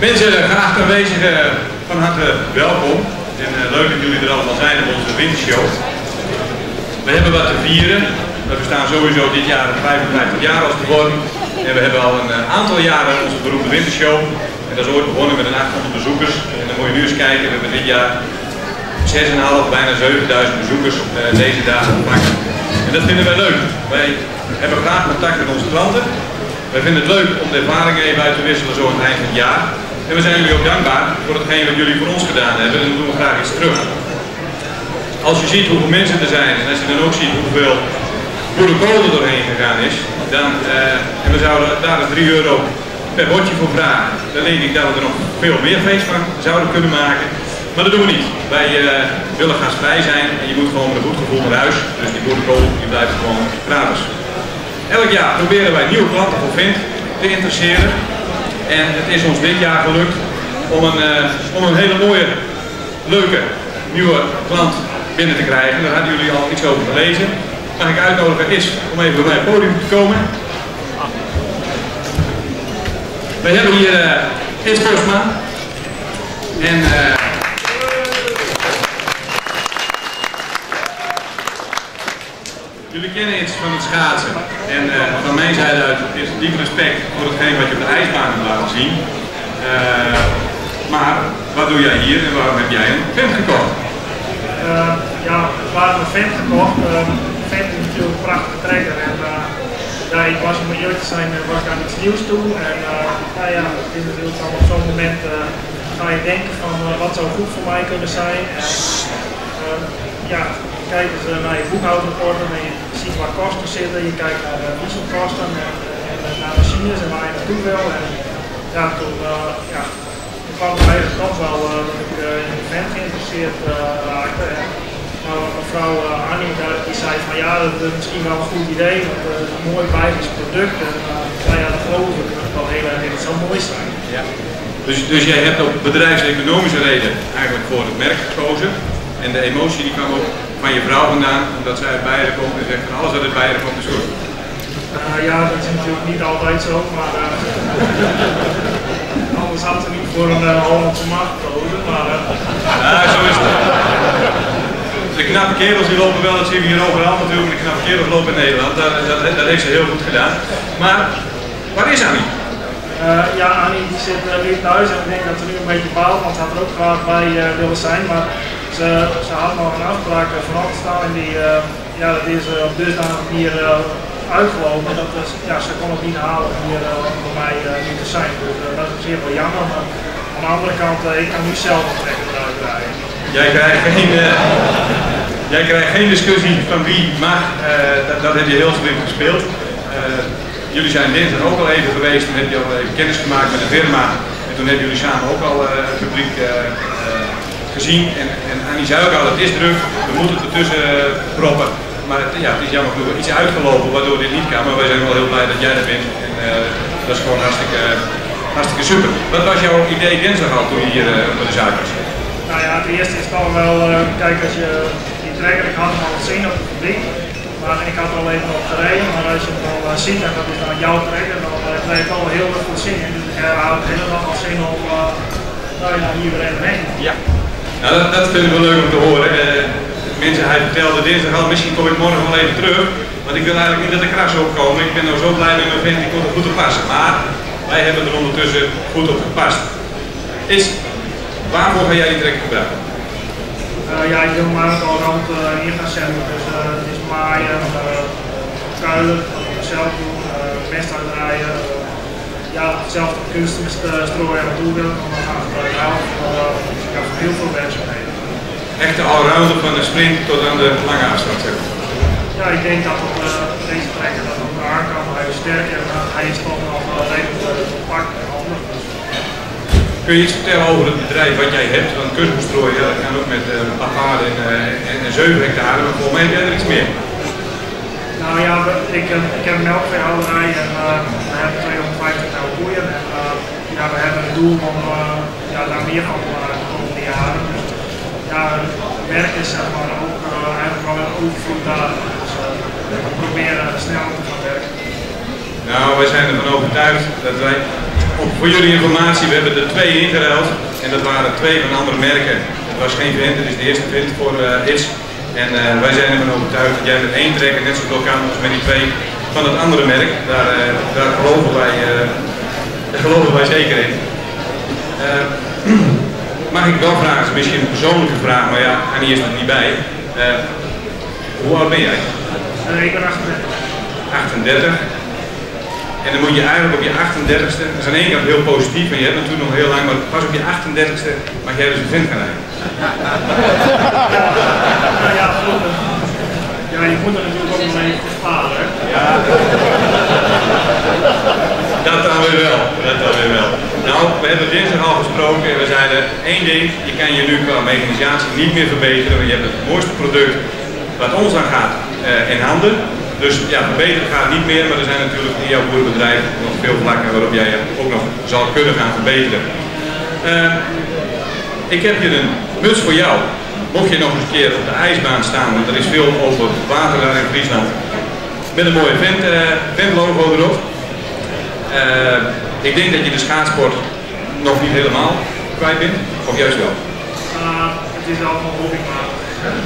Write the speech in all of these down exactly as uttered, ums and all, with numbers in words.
Mensen, geachte aanwezigen, van harte welkom. En uh, leuk dat jullie er allemaal zijn op onze wintershow. We hebben wat te vieren. We bestaan sowieso dit jaar vijfenvijftig jaar als geworden. En we hebben al een uh, aantal jaren onze beroemde wintershow. En dat is ooit begonnen met een achthonderd bezoekers. En dan moet je nu eens kijken, we hebben dit jaar zes komma vijf, bijna zevenduizend bezoekers uh, deze dagen ontvangen. En dat vinden wij leuk. Wij hebben graag contact met onze klanten. Wij vinden het leuk om de ervaringen even uit te wisselen zo aan het eind van het jaar. En we zijn jullie ook dankbaar voor hetgeen wat jullie voor ons gedaan hebben en dan doen we graag iets terug. Als je ziet hoeveel mensen er zijn en als je dan ook ziet hoeveel boerenkool er doorheen gegaan is, dan, uh, en we zouden daar dus drie euro per bordje voor vragen, dan denk ik dat we er nog veel meer feest van zouden kunnen maken. Maar dat doen we niet. Wij uh, willen gastvrij zijn en je moet gewoon met een goed gevoel naar huis. Dus die boerenkool die blijft gewoon gratis. Elk jaar proberen wij nieuwe klanten voor Vint te interesseren. En het is ons dit jaar gelukt om een, uh, om een hele mooie, leuke, nieuwe klant binnen te krijgen. Daar hadden jullie al iets over gelezen. Mag ik uitnodigen is om even bij het podium te komen. We hebben hier uh, Is Bosma. En uh, jullie kennen iets van het schaatsen en uh, van mijn zijde uit is diep respect voor hetgeen wat je op de ijsbaan hebt laten zien. Uh, maar wat doe jij hier en waarom heb jij een Vint gekocht? Uh, ja, waarom een Vint gekocht? Uh, Vint is natuurlijk een prachtige trekker en uh, ja, ik was om eerlijk te zijn, was ik aan iets nieuws toe en uh, nou ja, het is natuurlijk dan op zo'n moment uh, ga je denken van uh, wat zou goed voor mij kunnen zijn. En, uh, ja, kijk eens uh, naar je boekhoudrapporten en je ziet waar kosten zitten, je kijkt naar de dieselkosten en, en, en naar machines en waar je naartoe wil. En ja, toen, uh, ja, toen kwam het eigenlijk toch wel uh, dat ik uh, in de Vint geïnteresseerd uh, raakte. En, nou, mevrouw uh, Annie die zei van ja, dat is misschien wel een goed idee, want uh, het is een mooi Belgisch product en uh, nou ja, dat geloof ik dat het wel heel erg het zou mooi zijn. Ja. Dus, dus jij hebt op bedrijfseconomische reden eigenlijk voor het merk gekozen en de emotie die kwam ook van je vrouw vandaan, omdat zij uit Beieren komt en zegt van alles wat uit Beieren komt is goed. Uh, ja, dat is natuurlijk niet altijd zo, maar uh, anders had ze niet voor een uh, Hollandse markt gekozen, maar uh. Ja, zo is het. De knappe kerels die lopen wel, dat zien we hier overal natuurlijk, de knappe kerels lopen in Nederland, dat, dat, dat heeft ze heel goed gedaan. Maar, waar is Annie? Uh, ja, Annie die zit uh, nu thuis en ik denk dat ze nu een beetje baalt, want ze had er ook graag bij uh, willen zijn, maar ze, ze had nog een afspraak uh, vanochtend staan en die, uh, ja, dat is uh, op dusdanige manier uh, uitgelopen. Dat is, ja, ze kon het niet halen om hier uh, voor mij uh, niet te zijn, dus uh, dat is zeer wel jammer. Maar aan de andere kant, uh, ik kan nu zelf een trekker eruit rijden. Jij krijgt geen, uh, jij krijgt geen discussie van wie mag, uh, dat, dat heb je heel slim gespeeld. Uh, jullie zijn dinsdag ook al even geweest, toen heb je al even kennis gemaakt met de firma en toen hebben jullie samen ook al uh, het publiek uh, uh, gezien. En, en Annie zei ook al, het is druk, we moeten het ertussen uh, proppen. Maar het, ja, het is jammer genoeg iets uitgelopen waardoor dit niet kan, maar wij zijn wel heel blij dat jij er bent. En uh, dat is gewoon hartstikke, uh, hartstikke super. Wat was jouw idee dinsdag al toen je hier uh, bij de zaak was? Nou ja, het eerste is toch wel, uh, kijk als je die trekker, ik had hem al gezien op het fabriek, maar ik had er al even op gereden, maar als je hem al uh, ziet en dat is dan jouw trekker, dan uh, krijg je al heel erg veel zin in. Dus ik uh, had helemaal al zin om uh, nou ja, hier weer even heen. Ja, nou, dat, dat vind ik wel leuk om te horen. Uh, mensen, hij vertelde dinsdag al, misschien kom ik morgen wel even terug, want ik wil eigenlijk niet dat de kras opkomen. Ik ben nou zo blij met mijn Vint, ik kon er goed op passen, maar wij hebben er ondertussen goed op gepast. Is Waarvoor ga jij die trekker gebruiken? Uh, ja, ik wil maar al rond uh, in gaan zetten. Dus uh, het is maaien, uh, kuilen, zelf doen, uh, mest uitdraaien. Uh, ja, hetzelfde kunstmest strooien en naartoe wil. Dan gaan we het helft uh, ja, voor heel veel werkzaamheden. Echte allrounder van de sprint tot aan de lange afstand, zeg maar. Ja, ik denk dat op uh, deze trekker dat ook aan kan. Hij is sterk en uh, hij is toch nog uh, redelijk uh, compakt en handig. Kun je iets vertellen over het bedrijf wat jij hebt? Want kunstmeststrooien, ja, dat kan ook met uh, een paar paarden en, uh, en, en zeven hectare, maar volgens mij heb jij er iets meer. Nou ja, ik, ik heb een melkveehouderij en uh, we hebben tweehonderdvijftig koeien en uh, ja, we hebben het doel om uh, ja, daar meer van te maken de komende jaren. Dus ja, werk is zeg maar ook uh, eigenlijk wel een overvloed daar. Dus uh, we proberen sneller te gaan werken. Nou, wij zijn ervan overtuigd dat wij voor jullie informatie, we hebben er twee ingeruild en dat waren twee van andere merken. Het was geen Vent, het is de eerste Vent voor uh, It's. En uh, wij zijn ervan overtuigd dat jij met één trekker net zo veel kan als met die twee van het andere merk. Daar, uh, daar, geloven, wij, uh, daar geloven wij zeker in. Uh, mag ik wel vragen, het is misschien een persoonlijke vraag, maar ja, Annie is er niet bij. Uh, hoe oud ben jij? Uh, ik ben achtendertig. achtendertig. En dan moet je eigenlijk op je achtendertigste, dat is aan één kant heel positief, en je hebt natuurlijk nog heel lang, maar pas op je achtendertigste mag jij dus een Vent gaan rijden. Ja, ja, goed. Ja, je moet er natuurlijk ook nog even sparen. Ja. Dat dan weer wel, dat dan weer wel. Nou, we hebben dinsdag al gesproken en we zeiden één ding, je kan je nu qua mechanisatie niet meer verbeteren, want je hebt het mooiste product wat ons aan gaat uh, in handen. Dus ja, verbeteren gaat niet meer, maar er zijn natuurlijk in jouw boerenbedrijf nog veel vlakken waarop jij je ook nog zal kunnen gaan verbeteren. Uh, ik heb hier een muts voor jou. Mocht je nog eens een keer op de ijsbaan staan, want er is veel over water daar in Friesland. Met een mooie Vent, uh, Vent logo erop. Uh, ik denk dat je de schaatsport nog niet helemaal kwijt bent, of juist wel? Uh, het is wel van hobbymatig.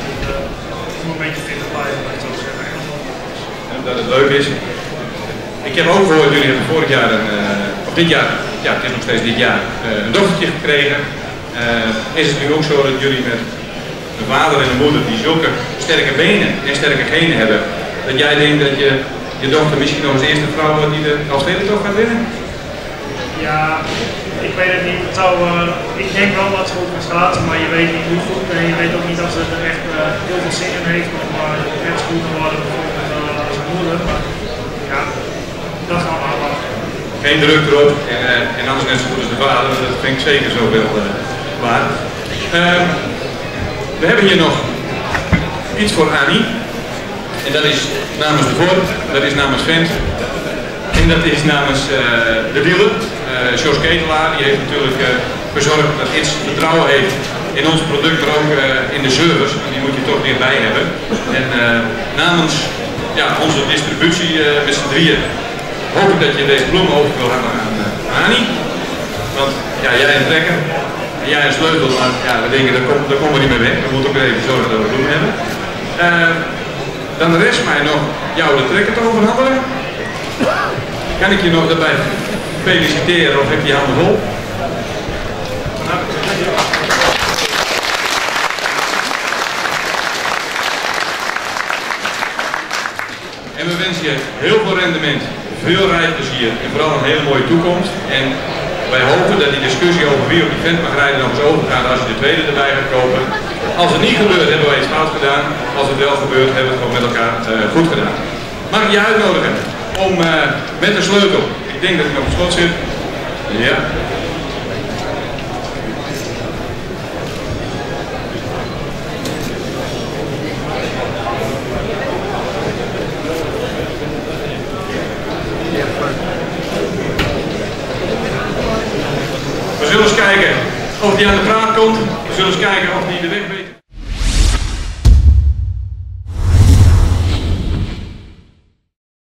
Om een beetje fit te blijven, moet ik zo zeggen. Dat het leuk is. Ik heb ook gehoord, jullie hebben vorig jaar, een, uh, of dit jaar, ja het is nog steeds dit jaar, uh, een dochtertje gekregen. Uh, is het nu ook zo dat jullie met een vader en een moeder die zulke sterke benen en sterke genen hebben, dat jij denkt dat je je dochter misschien nog als eerste vrouw wordt die de Elfstedentocht gaat winnen? Ja, ik weet het niet. Het zou, uh, ik denk wel dat ze goed kan schaatsen, maar je weet niet hoe goed en je weet ook niet of ze er echt uh, heel veel zin in heeft om uh, net zo goed te worden bijvoorbeeld uh, als haar moeder. Maar ja, dat gaan we afwachten. Geen druk erop en, uh, en anders net zo goed als de vader, dat vind ik zeker zoveel uh, waard. Uh, we hebben hier nog iets voor Annie. En dat is namens de Voor, dat is namens Vent. En dat is namens uh, de dealer, uh, Jos Ketelaar. Die heeft natuurlijk uh, gezorgd dat iets vertrouwen heeft in ons product, maar ook uh, in de service. En die moet je toch dichtbij hebben. En uh, namens ja, onze distributie uh, met z'n drieën hoop ik dat je deze bloemen over wil hangen aan uh, Annie. Want ja, jij een trekker en jij een sleutel, maar ja, we denken dat komen kom we niet meer weg. We moeten ook even zorgen dat we bloemen hebben. Uh, Dan rest mij nog jou de trekker te overhandigen. Kan ik je nog daarbij feliciteren of heb je je handen vol? En we wensen je heel veel rendement, veel rijplezier en vooral een hele mooie toekomst. En wij hopen dat die discussie over wie op die Vent mag rijden nog eens overgaat als je de tweede erbij gaat kopen. Als het niet gebeurt, hebben wij iets fout gedaan. Als het wel gebeurt, hebben we het gewoon met elkaar uh, goed gedaan. Mag ik je uitnodigen om uh, met de sleutel, ik denk dat ik op het schot zit. Ja. We zullen eens kijken of die aan de praat komt. We zullen eens kijken of die de weg weet.